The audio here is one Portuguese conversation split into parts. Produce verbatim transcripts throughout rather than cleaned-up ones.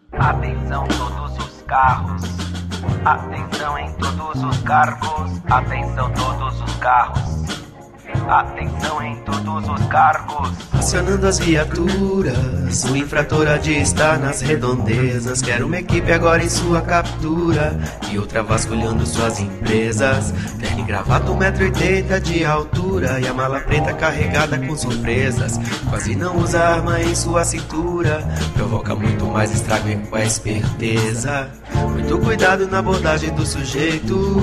Atenção todos os carros, atenção em todos os cargos, atenção todos os carros, atenção em todos os cargos. Acionando as viaturas, o infrator há de estar nas redondezas. Quero uma equipe agora em sua captura e outra vasculhando suas empresas. Terno e gravata, um metro e oitenta de altura e a mala preta carregada com surpresas. Quase não usa arma em sua cintura, provoca muito mais estrago com a esperteza. Muito cuidado na abordagem do sujeito,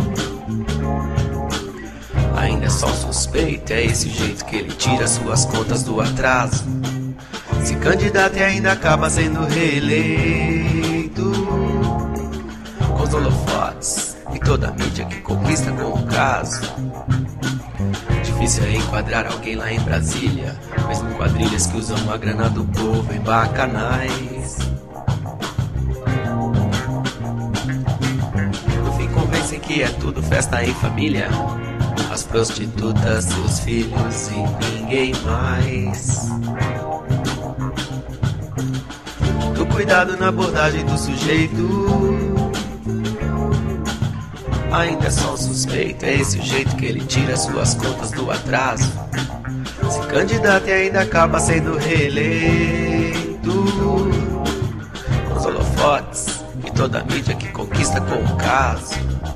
ainda é só suspeito, é esse o jeito que ele tira suas contas do atraso. Se candidata e ainda acaba sendo reeleito, com os holofotes e toda a mídia que conquista com o caso. Difícil é enquadrar alguém lá em Brasília, mesmo quadrilhas que usam a grana do povo em bacanais. No fim convencem que é tudo festa em família, as prostitutas, seus filhos e ninguém mais. Do cuidado na abordagem do sujeito, ainda é só um suspeito, é esse o jeito que ele tira suas contas do atraso. Se candidata e ainda acaba sendo reeleito, com os holofotes e toda a mídia que conquista com o caso.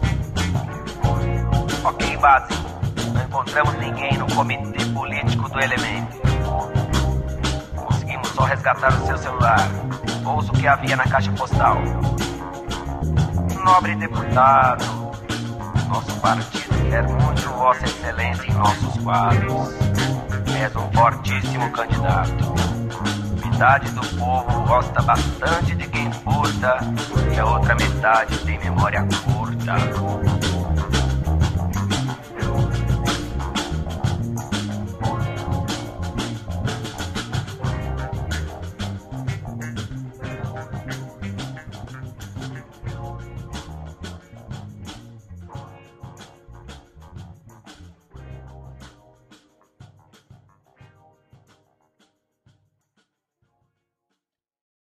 Ok, base, não encontramos ninguém no comitê político do elemento. Conseguimos só resgatar o seu celular, o bolso que havia na caixa postal. Nobre deputado, nosso partido quer muito Vossa Excelência em nossos quadros. És um fortíssimo candidato. Metade do povo gosta bastante de quem furta e a outra metade tem memória curta.